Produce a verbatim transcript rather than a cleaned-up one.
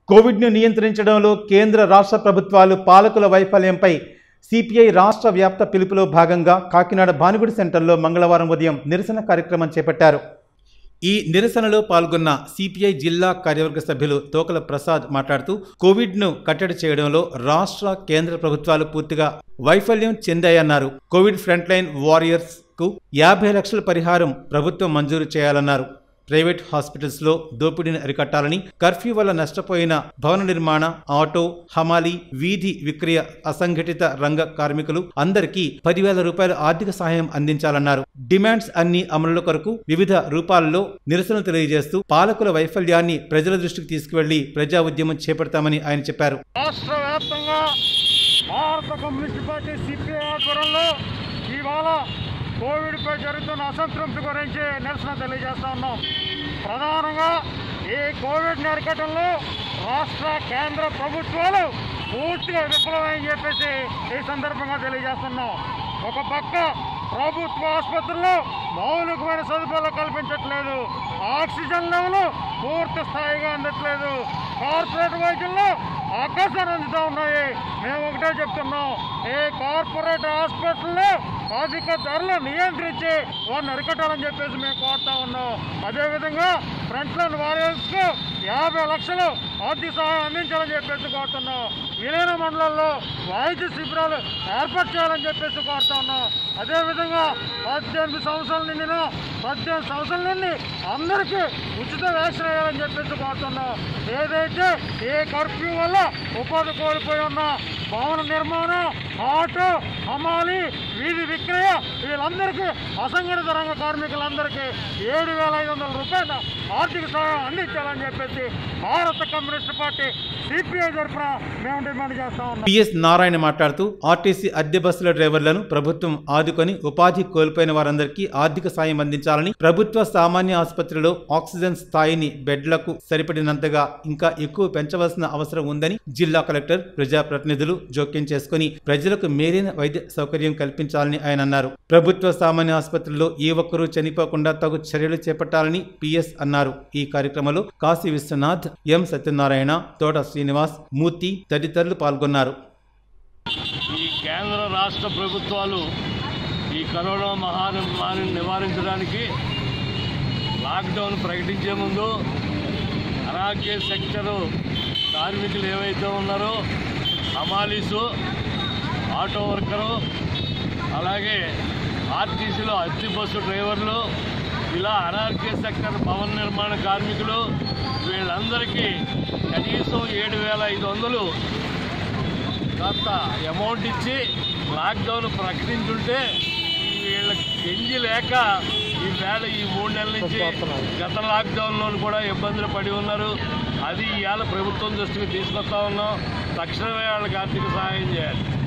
కోవిడ్ను నియంత్రించడంలో కేంద్ర రాష్ట్ర ప్రభుత్వాలు పాలకుల వైఫల్యంపై సిపిఐ రాష్ట్ర వ్యాప్త పిలుపులో భాగంగా కాకినాడ భానుగుడి సెంటర్లో మంగళవారం ఉదయం నిరసన కార్యక్రమం చేపట్టారు. ఈ నిరసనలో పాల్గొన్న సిపిఐ జిల్లా కార్యవర్గ సభ్యులు తోకల ప్రసాద్ మాట్లాడుతూ కోవిడ్ను కట్టడి చేయడంలో రాష్ట్ర కేంద్ర ప్రభుత్వాలు పూర్తిగా వైఫల్యం చెందాయన్నారు. కోవిడ్ ఫ్రంట్ లైన్ వారియర్స్ కు యాభై లక్షల పరిహారం ప్రభుత్వం మంజూరు చేయాలన్నారు. ప్రైవేట్ హాస్పిటల్స్లో దోపిడీని అరికట్టాలని, కర్ఫ్యూ వల్ల నష్టపోయిన భవన నిర్మాణ, ఆటో, హమాలీ, వీధి విక్రయ అసంఘటిత రంగ కార్మికులు అందరికీ పదివేల రూపాయల ఆర్థిక సహాయం అందించాలన్నారు. డిమాండ్స్ అన్ని అమలుల కొరకు వివిధ రూపాల్లో నిరసనలు తెలియజేస్తూ పాలకుల వైఫల్యాన్ని ప్రజల దృష్టికి తీసుకువెళ్లి ప్రజా ఉద్యమం చేపడతామని ఆయన చెప్పారు. రాష్ట్ర వ్యాప్తంగా భారత కమ్యూనిస్ట్ పార్టీ సిపిఐ ఆధ్వర్యంలో ఇవాళ కోవిడ్పై జరుగుతున్న అసంతృప్తి గురించి నిరసన తెలియజేస్తా ఉన్నాం. ప్రధానంగా ఈ కోవిడ్ అరికట్టడంలో రాష్ట్ర కేంద్ర ప్రభుత్వాలు పూర్తిగా విఫలమని చెప్పేసి ఈ సందర్భంగా తెలియజేస్తున్నాం. ఒక పక్క ప్రభుత్వ ఆసుపత్రుల్లో మౌలికమైన సదుపాయాలు కల్పించట్లేదు, ఆక్సిజన్ లెవెల్ పూర్తి స్థాయిగా అందట్లేదు, కార్పొరేట్ వైద్యుల్లో ఆకాశాన్ని అందుతూ ఉన్నాయి. మేము ఒకటే చెప్తున్నాం, ఈ కార్పొరేట్ హాస్పిటల్లో అధిక ధరలు నియంత్రించి వారిని అరికట్టాలని చెప్పేసి మేము కోరుతా ఉన్నాం. అదేవిధంగా ఫ్రంట్ లైన్ వారియర్స్కు యాభై లక్షలు ఆర్థిక సహాయం అందించాలని చెప్పేసి కోరుతున్నాం. విలీన మండలాల్లో వైద్య శిబిరాలు ఏర్పాటు చేయాలని చెప్పేసి కోరుతా ఉన్నాం. అదేవిధంగా పద్దెనిమిది సంవత్సరాల నిండిన పద్దెనిమిది సంవత్సరాల నుండి అందరికీ ఉచిత వ్యాక్సిన్ వేయాలని చెప్పేసి కోరుతున్నాం. ఏదైతే ఏ కర్ఫ్యూ వల్ల ఉపాధి కోల్పోయి ఉన్న భవన నిర్మాణం, ఆటో, హమాలి, వీధి విక్రయ వీళ్ళందరికీ అసంఘటిత రంగ కార్మికులందరికీ ఏడు వేల ఐదు వందల రూపాయల ఆర్థిక సహాయం అందించాలని చెప్పేసి భారత కమ్యూనిస్ట్ పార్టీ సిపిఐ తరఫున మేము డిమాండ్ చేస్తా ఉన్నాం. పిఎస్ నారాయణ మాట్లాడుతూ ఆర్టీసీ అద్దె బస్సుల డ్రైవర్లను ప్రభుత్వం ఆదుకొని ఉపాధి కోల్పోయిన వారందరికీ ఆర్థిక సాయం అందించాలని, ప్రభుత్వ సామాన్య ఆసుపత్రిలో ఆక్సిజన్ స్థాయిని బెడ్లకు సరిపడినంతగా ఇంకా ఎక్కువ పెంచవలసిన అవసరం ఉందని జిల్లా కలెక్టర్, ప్రజాప్రతినిధులు జోక్యం చేసుకుని ప్రజలకు మేలైన వైద్య సౌకర్యం కల్పించాలని ఆయన అన్నారు. ప్రభుత్వ సామాన్య ఆసుపత్రిలో ఏ ఒక్కరూ చనిపోకుండా తగు చర్యలు చేపట్టాలని పిఎస్ అన్నారు. ఈ కార్యక్రమంలో కాశీ విశ్వనాథ్, ఎం సత్యనారాయణ, తోట శ్రీనివాస్, మూర్తి తదితరులు పాల్గొన్నారు. ఈ కేంద్ర రాష్ట్ర ప్రభుత్వాలు ఈ కరోనా మహమ్మారిని నివారించడానికి లాక్డౌన్ ప్రకటించే ముందు అనారోగ్య సెక్టరు కార్మికులు ఏవైతే ఉన్నారో, హమాలీసు, ఆటో వర్కరు, అలాగే ఆర్టీసీలో అద్దె బస్సు డ్రైవర్లు, ఇలా అనారోగ్య సెక్టర్ భవన నిర్మాణ కార్మికులు వీళ్ళందరికీ కనీసం ఏడు వేల ఐదు వందలు కొంత అమౌంట్ ఇచ్చి లాక్డౌన్ ప్రకటించుంటే వీళ్ళకి గంజి లేక ఈ వేళ ఈ మూడు నెలల నుంచి గత లాక్డౌన్లో కూడా ఇబ్బందులు పడి ఉన్నారు. అది ఇవాళ ప్రభుత్వం దృష్టికి తీసుకొస్తా ఉన్నాం. తక్షణమే వాళ్ళకి ఆర్థిక సహాయం చేయాలి.